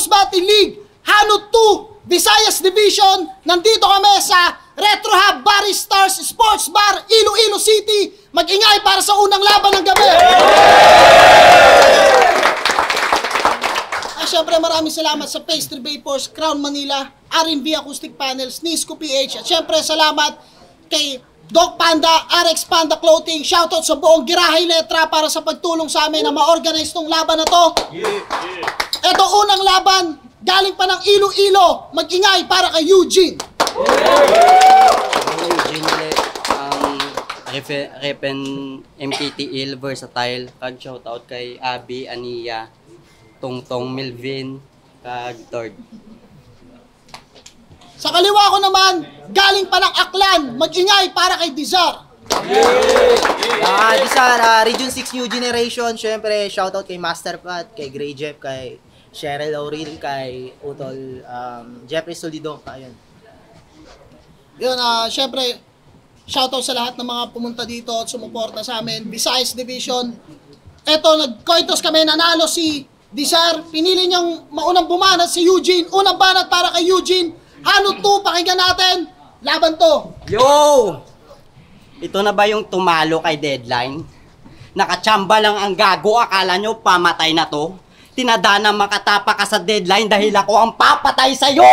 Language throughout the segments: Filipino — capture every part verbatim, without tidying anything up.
Sports Battle League, Hanod two, Visayas Division. Nandito kami sa Retro Hub Barry Stars Sports Bar, Iloilo City. Mag-ingay para sa unang laban ng gabi. At syempre maraming salamat sa Pastry Vapors, Crown Manila, R and B Acoustic Panels, Nisco P H. At syempre salamat kay Doc Panda, R X Panda Clothing. Shoutout sa buong Girahay Letra para sa pagtulong sa amin na ma-organize tong laban na to. Ito unang laban, galing pa ng Iloilo. Mag-ingay para kay Eugene. Eugene ulit, ang Repen M P T L Versatile. Kag shoutout kay Abby, Ania, Tongtong, Melvin, kag Third. Sa kaliwa ko naman, galing pa ng Aklan. Mag-ingay para kay Dizar. Ah, Dizar, uh, Region six New Generation. Syempre, shoutout kay Master Pat, kay Grey Jeff, kay Cheryl Auril, kay Utol, um, Jeffrey Solido. Ayun. Yun, uh, syempre, shoutout sa lahat ng mga pumunta dito at sumuporta sa amin. Visayas Division. Eto, nagkoitos kami, nanalo si Dizar. Pinili niyang maunang bumanat si Eugene. Unang banat para kay Eugene. Hanod two, pakinggan natin. Laban to. Yo! Ito na ba yung tumalo kay Deadline? Nakachamba lang ang gago, akala nyo pamatay na to? Tinadana makatapa ka sa Deadline dahil ako ang papatay sa'yo!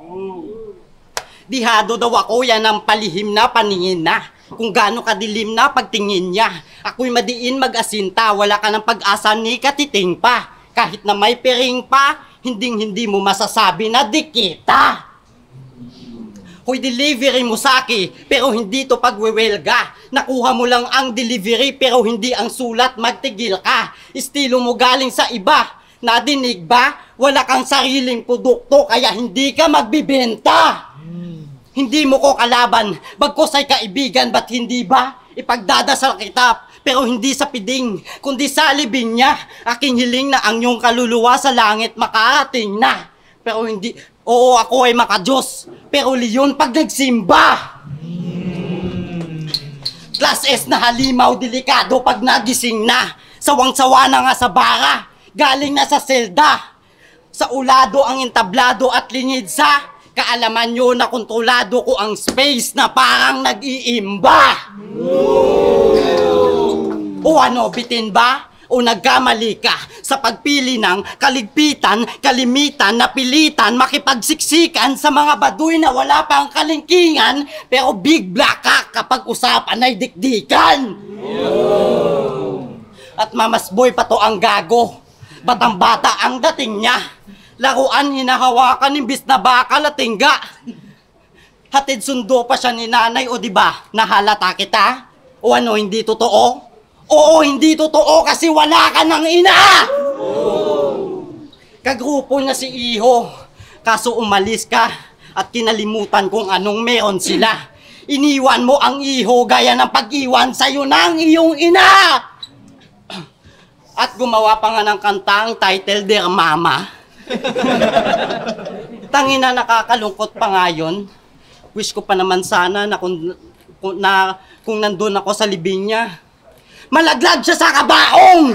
Dihado daw ako, yan ang palihim na paningin na. Kung gaano kadilim na pagtingin niya. Ako'y madiin mag-asinta, wala ka ng pag-asa ni katiting pa. Kahit na may piring pa, hinding-hindi mo masasabi na dikita. Hoy, delivery mo saki, pero hindi to pagwewelga. Nakuha mo lang ang delivery, pero hindi ang sulat, magtigil ka. Estilo mo galing sa iba. Nadinig ba? Wala kang sariling produkto, kaya hindi ka magbibenta. Hmm. Hindi mo ko kalaban, bagkos ay kaibigan, ba't hindi ba? Ipagdadasal kita, pero hindi sa piding, kundi sa libing niya. Aking hiling na ang iyong kaluluwa sa langit makarating na. Pero hindi, oo, ako ay makadiyos, pero leon pag nagsimba. Hmm. Class S na halimaw, delikado pag nagising na. Sawang-sawa na nga sa bara, galing na sa selda. Sa ulado ang entablado at lingid sa kaalaman nyo na kontrolado ko ang space na parang nag-iimba. O ano, bitin ba? O nagkamali ka sa pagpili ng kaligpitan, kalimitan, napilitan, makipagsiksikan sa mga baduy na wala pang kalingkingan, pero big black ka kapag usapan ay dikdikan. At mamasboy pa to ang gago, batang bata ang dating niya. Laruan hinahawakan imbis na bakal at tingga. Hatid sundo pa siya ni nanay, o diba nahalata kita? O ano, hindi totoo? Oo, hindi totoo kasi wala ka ng ina! Kagrupo na si Iho, kaso umalis ka at kinalimutan kung anong meron sila. Iniwan mo ang Iho gaya ng pag-iwan sa'yo ng iyong ina! At gumawa pa nga ng kantang title Dear Mama. Tangina, nakakalungkot pa nga yun. Wish ko pa naman sana na kung, kung, na, kung nandun ako sa libing niya, malaglag siya sa kabaong!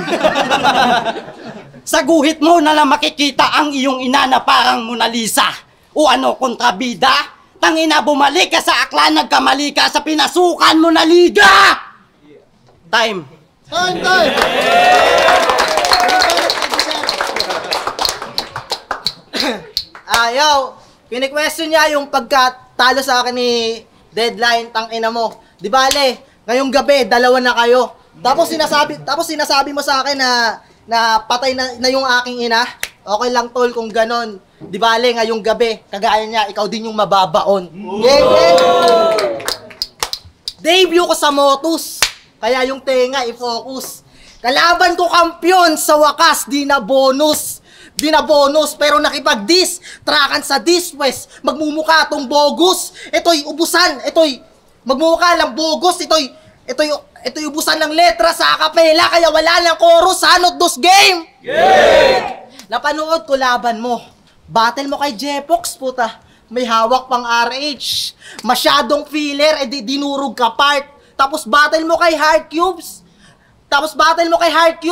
Sa guhit mo na lang makikita ang iyong ina na parang Mona Lisa. O ano, kontrabida? Tangina, bumalik ka sa Aklan, nagkamali ka sa pinasukan mo na liga! Time. Time, time! Ah, yo, kini-question niya yung pagkatalo sa akin ni Deadline, tang ina mo. Di bale, ngayong gabi, dalawa na kayo. Tapos sinasabi, tapos sinasabi mo sa akin na na patay na, na yung aking ina. Okay lang tol kung ganon. Di bale, ngayong gabi, kagaya niya, ikaw din yung mababaon. Yeah, yeah. Debut ko sa Motus, kaya yung tenga i-focus. Kalaban ko kampyon, sa wakas di na bonus. Di na bonus, pero nakipag-dis, trakan sa dis-west, magmumuka tong bogus. Ito'y ubusan, ito'y magmumuka lang bogus, ito'y, ito'y, ito'y ubusan ng letra sa akapela, kaya wala ng chorus, hanot dos game! Yeah! Napanood ko laban mo, battle mo kay Jepox, puta, may hawak pang R H, masyadong filler, edi dinurog ka part, tapos battle mo kay Hard Cubes, Tapos battle mo kay Hard Cubes,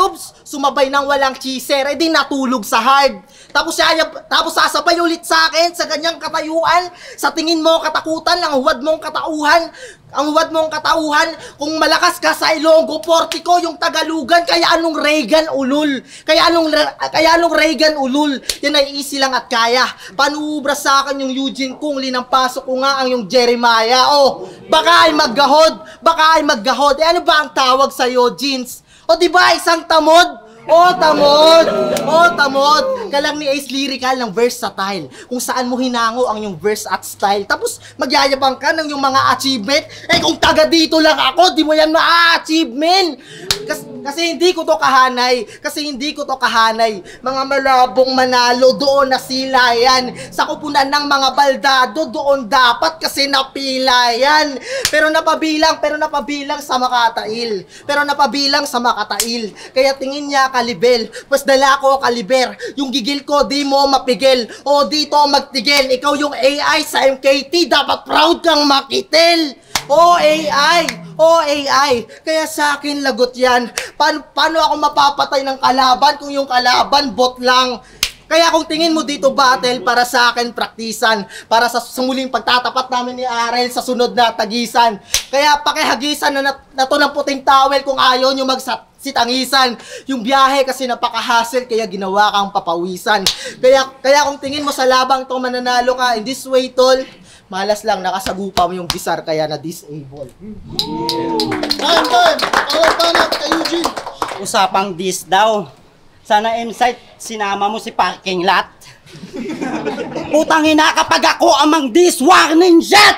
sumabay ng walang cheeser, edi natulog sa hard. Tapos siya, tapos sasabay ulit sa akin sa ganyang katayuan. Sa tingin mo katakutan, ang huwad mong katauhan, ang huwad mong katauhan, kung malakas ka sa Ilonggo, Portico, yung Tagalugan, kaya anong Reagan ulul? Kaya anong, kaya anong Reagan ulul? Yan ay easy lang at kaya. Panuubra sa akin yung Eugene kung linampasok ko nga ang yung Jeremiah. Oh, baka ay maggahod, baka ay maggahod. Eh ano ba ang tawag sa'yo, Jeans? O diba isang tamod? Oh, tamod! Oh, tamod! Kalang ni Ace Lyrical ng versatile. Kung saan mo hinango ang yung verse at style. Tapos magyayabang ka ng yung mga achievement. Eh kung taga dito lang ako, di mo yan ma-achievement! Kasi, kasi hindi ko to kahanay. Kasi hindi ko to kahanay. Mga malabong manalo, doon na sila yan. Sa kupunan ng mga baldado, doon dapat kasi napila yan. Pero napabilang, pero napabilang sa Makatail. Pero napabilang sa Makatail. Kaya tingin niya kalibel, pues dala ko kaliber. Yung gigil ko di mo mapigil. O dito magtigil. Ikaw yung A I sa M K T, dapat proud kang makitil. O A I, o A I. Kaya sa akin lagot yan. Paano, paano ako mapapatay ng kalaban kung yung kalaban bot lang? Kaya kung tingin mo dito battle, para sa akin praktisan. Para sa sumuling pagtatapat namin ni Arel sa sunod na tagisan. Kaya pakihagisan na, na, na to ng puting towel kung ayaw nyo magsasitangisan. Yung biyahe kasi napaka-hassle kaya ginawa kang papawisan. Kaya, kaya kung tingin mo sa labang to mananalo ka, in this way tol, malas lang nakasagupa mo yung bisar kaya na-disable. Time, time! All time kay Eugene. Usapang dis daw. Sana M-site, sinama mo si parking lot. Putang ina, kapag ako amang dis, warning shot!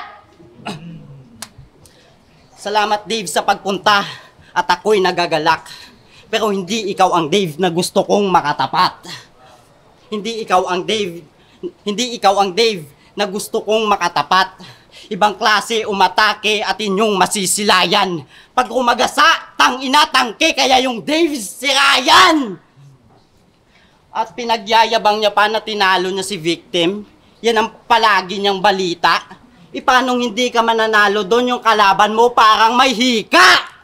Salamat Dave sa pagpunta at ako'y nagagalak. Pero hindi ikaw ang Dave na gusto kong makatapat. Hindi ikaw ang Dave, hindi ikaw ang Dave na gusto kong makatapat. Ibang klase umatake at inyong masisilayan. Pag umagasa, tang ina tangke, kaya yung Dave si Ryan. At pinagyayabang niya pa na tinalo niya si victim. Yan ang palagi niyang balita. E paano hindi ka mananalo doon, yung kalaban mo parang may hika?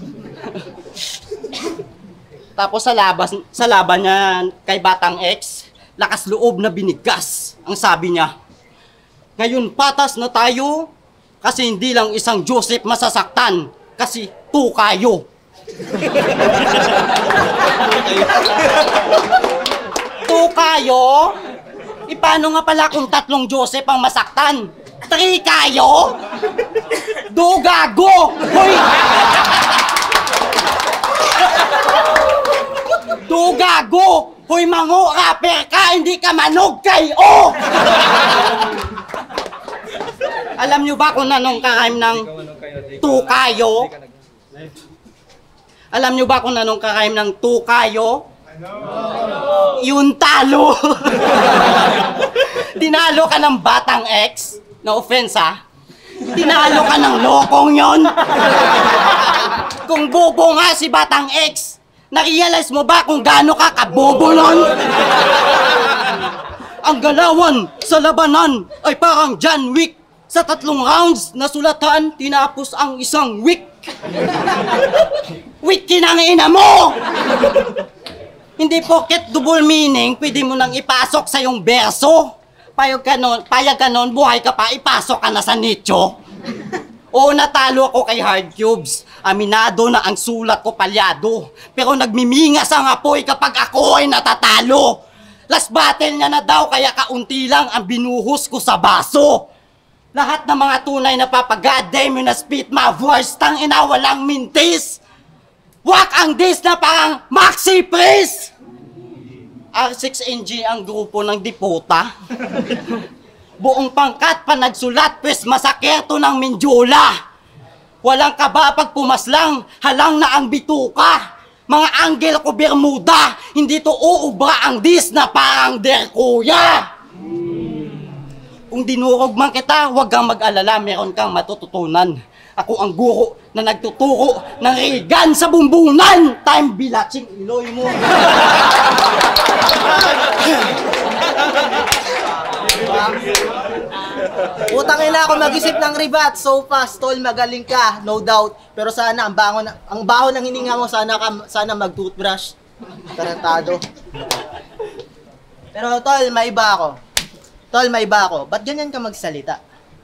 Tapos sa laban, sa laban niya kay Batang X, lakas loob na binigas. Ang sabi niya, ngayon patas na tayo kasi hindi lang isang Joseph masasaktan kasi tu kayo. Tu kayo? E paano nga pala kung tatlong Joseph ang masaktan? Tri kayo? Do gago! Hoy! Do gago! Hoy mango, rapper ka, hindi ka manog kayo! Alam nyo ba kung anong karime ng tu kayo? Alam nyo ba kung anong karime ng tu kayo? Yung talo. Tinalo ka ng Batang X. No offense ha. Tinalo ka ng lokong yon. Kung bobo nga si Batang X, narealize mo ba kung gaano ka kabobo nun? Ang galawan sa labanan ay parang John Wick. Sa tatlong rounds na sulatan, tinapos ang isang week. Week kinang ina mo! Hindi porket double meaning, pwede mo nang ipasok sa yung berso. Payag ka nun, payag ka nun, buhay ka pa, ipasok ka na sa nicho. Oo, natalo ako kay Hard Cubes. Aminado na ang sulat ko palyado. Pero nagmimingas ang apoy kapag ako ay natatalo. Last battle niya na daw, kaya kaunti lang ang binuhos ko sa baso. Lahat ng mga tunay na papagoddamn yun na spit my voice, tang ina walang mintis. Wak ang dis na parang Maxi Priest! R six N G ang grupo ng Diputa. Buong pangkat pa nagsulat, pues masakirto ng Mindula. Walang kaba pag pumaslang, halang na ang bituka. Mga anggel ko Bermuda, hindi to uubra ang dis na parang der kuya. Kung dinurog man kita, huwag kang mag-alala, meron kang matututunan. Ako ang guro na nagtuturo ng Reagan sa bumbunan. Time bilatsing iloy mo. Utang ina ako mag-isip ng ribat. So fast, tol, magaling ka, no doubt. Pero sana ang bangon, ang baho ng hininga mo, sana ka, sana mag-toothbrush. Tarantado. Pero tol, maiba ako. Tol, maiba ako. Ba't ganyan ka magsalita?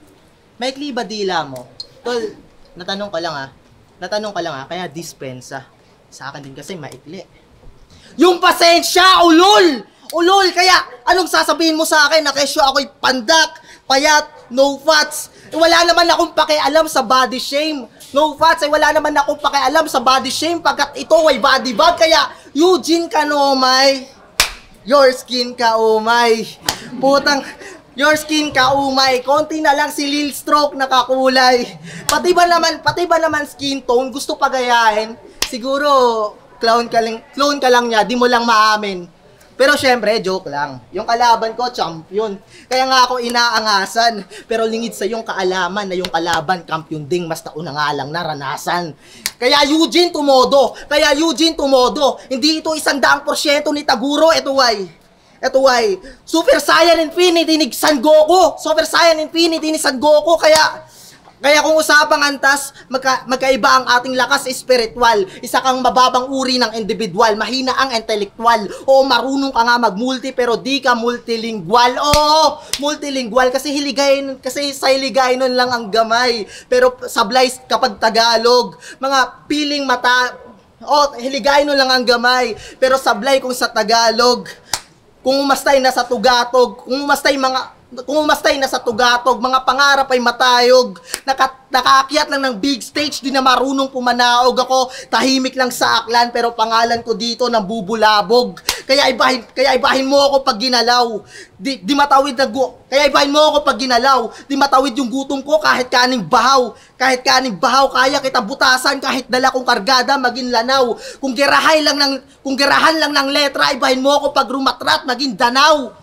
Maikli ba dila mo? Tol, natanong ka lang ah. Natanong ka lang ah, kaya dispensa. Sa akin din kasi maikli. Yung pasensya, ulol! Ulol, kaya anong sasabihin mo sa akin na kesyo ako'y pandak, payat, no fats? Eh, wala naman akong pakialam sa body shame. No fats, ay wala naman akong pakialam sa body shame pagkat ito ay body bag. Kaya, Eugene Kanomay, your skin ka, umay. Putang, your skin ka, umay. Konti na lang si Lil Stroke nakakulay. Pati ba naman, pati ba naman skin tone, gusto pagayahin? Siguro, clown ka lang, clone ka lang niya, di mo lang maamin. Pero syempre, joke lang. Yung kalaban ko, champion. Kaya nga ako inaangasan. Pero lingid sa yung kaalaman na yung kalaban, kampiyon ding mas nauna nga lang naranasan. Kaya Eugene tumodo. Kaya Eugene tumodo. Hindi ito isang daang porsyento ni Taguro. Ito ay, ito ay, Super Saiyan Infinity ni San Goku. Super Saiyan Infinity ni San Goku. Kaya, Kaya kung usapang antas, magka, magkaiba ang ating lakas espiritual. Isa kang mababang uri ng individual, mahina ang intellectual. O marunong ka nga mag-multi pero di ka multilingual. Oo, multilingual kasi hiligay, kasi sa hiligay nun lang ang gamay. Pero sablay kapag Tagalog, mga piling mata, oh, hiligay nun lang ang gamay. Pero sablay kung sa Tagalog, kung umastay na sa tugatog, kung umastay mga kung umastay na sa tugatog, mga pangarap ay matayog. Naka, nakaakyat lang ng big stage, di na marunong pumanaog. Ako, tahimik lang sa aklan, pero pangalan ko dito nang bubulabog. Kaya ibahin, kaya ibahin mo ako pag ginalaw. Di, di matawid na gu... Kaya ibahin mo ako pag ginalaw. Di matawid yung gutom ko kahit kaning bahaw. Kahit kaning bahaw, kaya kita butasan kahit dala kong kargada maging lanaw. Kung girahay lang ng, kung girahan lang ng letra, ibahin mo ako pag rumatrat maging danaw.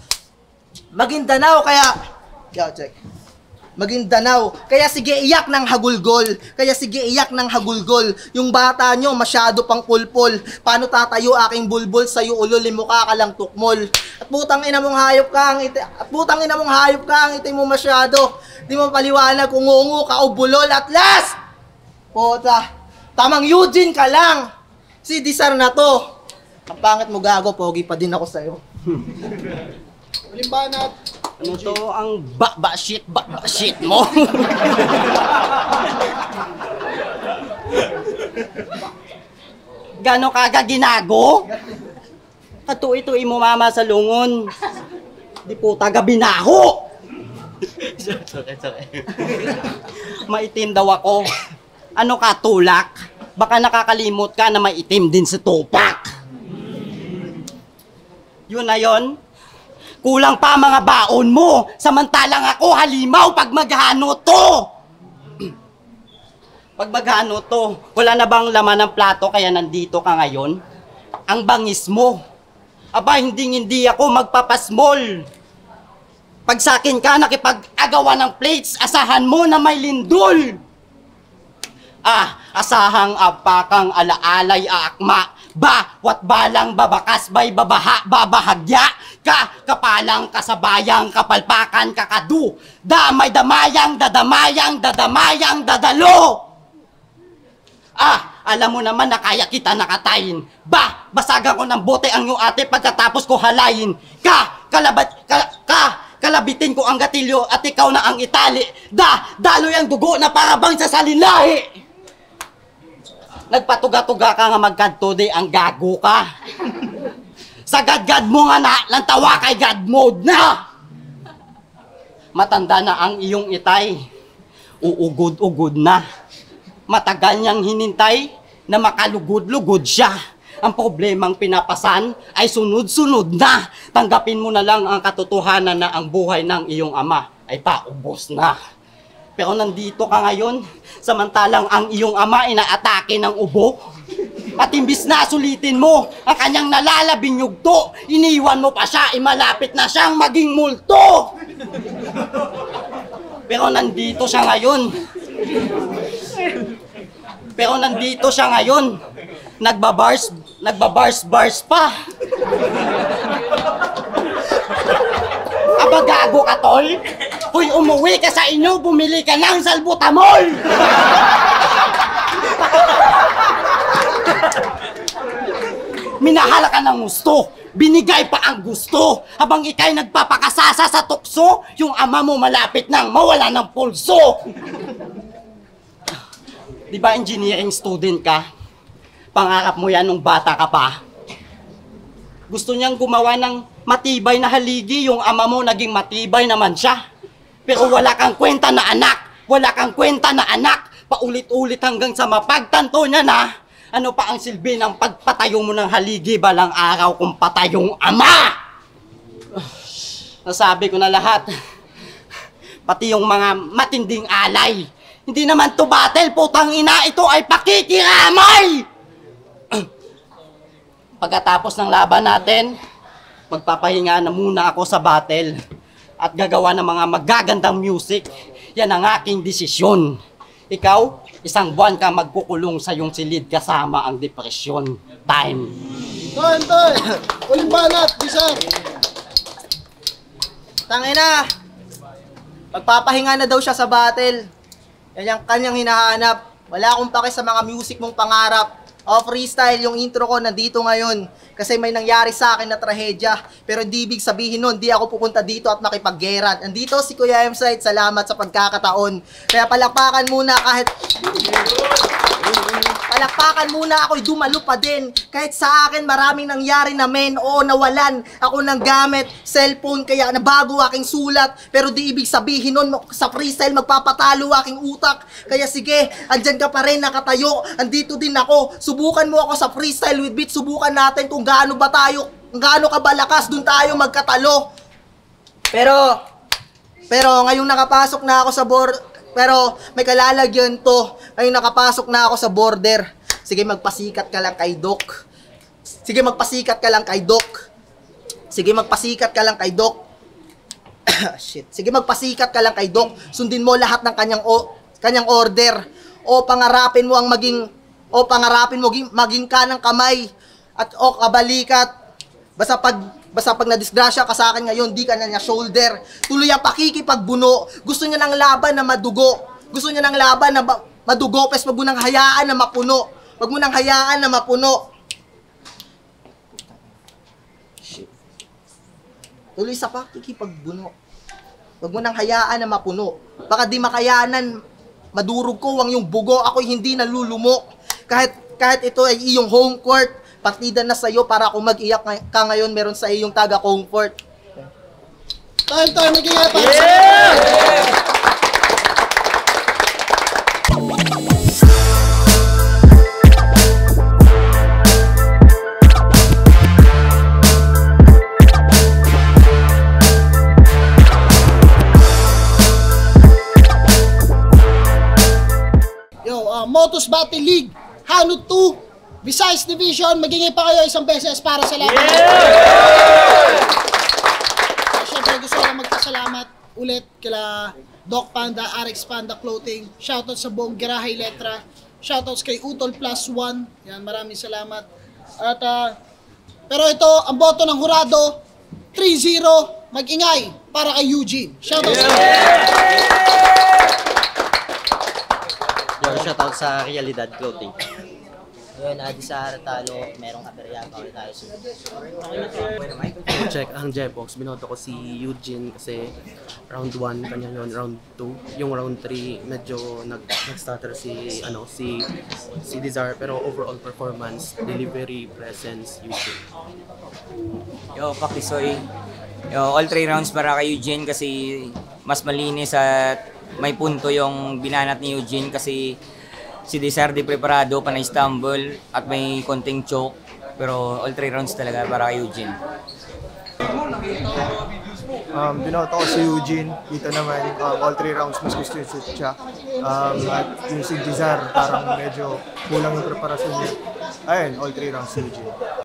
Magindanaw, kaya, yo, check. Magindanaw, kaya sige iyak ng hagulgol, kaya sige iyak ng hagulgol. Yung bata nyo masyado pang pulpol, paano tatayo aking bulbul, sa'yo ulol, mukha ka lang tukmol. At putang ina mong hayop ka, ang iti, at putang ina mong hayop ka, ang iti mo masyado. Di mo paliwanag kung ungu ka o bulol. At last, puta, tamang Eugene ka lang. Si Disar na to. Ang pangit mo gago, pogi pa din ako sa'yo. Malimbanat. Ano to ang ba-ba shit, ba-ba shit mo? Gano kaga ginago? Katuwi-tuwi mo mama sa lungon. Di po taga binaho. Sorry, sorry. Maitim daw ako. Ano ka, tulak? Baka nakakalimot ka na maitim din sa tupak. Yun na yun. Kulang pa mga baon mo, samantalang ako halimaw pag maghano to. Pag maghano to, wala na bang laman ng plato kaya nandito ka ngayon? Ang bangis mo. Aba, hindi hindi ako magpapasmol. Pag sakin ka nakipag-agawa ng plates, asahan mo na may lindol. Ah, asahang apakang alaalay aakma. Ba, wat balang babakas bay babaha, babahagya. Ka, kapalang kasabayang kapalpakan kakadu. Damay damayang dadamayang dadamayang dadalo. Ah, alam mo naman na kaya kita nakatayin. Ba, basagan ko ng bote ang iyong ate pagkatapos ko halayin. Ka, kalabat, ka, ka, kalabitin ko ang gatilyo at ikaw na ang itali. Da, daloy ang dugo na parabang sa salinahi. Nagpatuga-tuga ka nga magkadto di ang gago ka. Sa gadgad mo nga na, lantawa kay God mode na. Matanda na ang iyong itay. Uugod-ugod na. Matagal niyang hinintay na makalugod-lugod siya. Ang problemang pinapasan ay sunod-sunod na. Tanggapin mo na lang ang katotohanan na ang buhay ng iyong ama ay paubos na. Pero nandito ka ngayon, samantalang ang iyong ama inaatake ng ubo. At imbis na sulitin mo ang kanyang nalalabing yugto, iniwan mo pa siya, imalapit na siyang maging multo. Pero nandito siya ngayon. Pero nandito siya ngayon. Nagbabars, nagbabars-bars pa. Aba gago ka, tol? Hoy, umuwi ka sa inyo, bumili ka ng salbutamol! Minahal ka ng gusto. Binigay pa ang gusto. Habang ikay nagpapakasasa sa tukso, yung ama mo malapit nang mawala ng pulso. Di ba engineering student ka? Pangarap mo yan nung bata ka pa. Gusto niyang gumawa ng matibay na haligi, yung ama mo naging matibay naman siya. Pero wala kang kwenta na anak. Wala kang kwenta na anak. Paulit-ulit hanggang sa mapagtanto niya na ano pa ang silbi ng pagpatayo mo ng haligi balang araw kung patayong ama? Nasabi ko na lahat. Pati yung mga matinding alay. Hindi naman to battle, putang ina, ito ay pakikiramay! Pagkatapos ng laban natin, magpapahinga na muna ako sa battle at gagawa ng mga magagandang music. Yan ang aking desisyon. Ikaw, isang buwan ka magkukulong sa iyong silid kasama ang depresyon. Time. Toy, toy! Uling banat, bisa! Tangina! Magpapahinga na daw siya sa battle. Yan yung kanyang hinahanap. Wala akong pake sa mga music mong pangarap. O freestyle, yung intro ko nandito ngayon. Kasi may nangyari sa akin na trahedya. Pero di ibig sabihin nun, di ako pupunta dito at makipag-geran. Andito si Kuya M-Site, salamat sa pagkakataon. Kaya palakpakan muna kahit... Palakpakan muna, ako'y dumalo pa din. Kahit sa akin maraming nangyari na men. Oo, nawalan ako ng gamit, cellphone, kaya nabago aking sulat. Pero di ibig sabihin nun, sa freestyle magpapatalo aking utak. Kaya sige, andyan ka pa rin nakatayo. Andito din ako. Subukan mo ako sa freestyle with beat. Subukan natin kung gaano ba tayo, kung gaano ka ba lakas, dun tayo magkatalo. Pero, pero ngayong nakapasok na ako sa board, pero may kalalagyan to. Ngayong nakapasok na ako sa border. Sige, magpasikat ka lang kay Doc. Sige, magpasikat ka lang kay Doc. Sige, magpasikat ka lang kay Doc. Shit. Sige, magpasikat ka lang kay Doc. Sundin mo lahat ng kanyang o, kanyang order. O pangarapin mo ang maging o pangarapin mo maging, maging kanang kamay at o kabalikat. Basta pag Basta pag nadisgrasya ka sa akin ngayon, di ka na niya shoulder. Tuloy ang pakikipagbuno. Gusto niya ng laban na madugo. Gusto niya ng laban na madugo. Pes wag mo nang hayaan na mapuno. Wag mo nang hayaan na mapuno. Shit. Tuloy sa pakikipagbuno. Wag mo nang hayaan na mapuno. Baka di makayanan, madurog ko ang yung bugo. Ako'y hindi nalulumok. Kahit, kahit ito ay iyong home court. Partida na sa'yo para kung mag-iyak ka ngayon, meron sa iyong taga-comfort. Time, time, nag-iyak para Yeah! sa... Yo, uh, Motos Battle League, Hanut two, Visayas Division, magingay pa kayo isang beses para sa laban. Yeah! Siyempre gusto ko lang magpasalamat ulit kila Doc Panda, R X Panda Clothing. Shoutout sa buong Girahay Letra. Shoutouts kay Utol Plus One. Yan, maraming salamat. At, uh, pero ito, ang boto ng hurado, three zero, mag-ingay para kay Eugene. Shoutout sa Yo, shoutout sa Realidad Clothing. Yun, Adi sa Haratalo, merong aperya pa ulit tayo. Check ang Jebox, binoto ko si Eugene kasi round one, kanya yun, round two. Yung round three, medyo nag, nag-stutter si, ano, si, si Dizar, pero overall performance, delivery, presence, Eugene. Yo, Pakisoy. Yo, all three rounds para kay Eugene kasi mas malinis at may punto yung binanat ni Eugene kasi si Desar di preparado, panay stumble at may konting choke. Pero all three rounds talaga para kay Eugene. Um, binoto ko si Eugene. Dito naman, um, all three rounds mas gusto yung shoot siya. Um, at yung si Desar, parang medyo kulang yung preparasyon niya. Ayun, all three rounds si Eugene.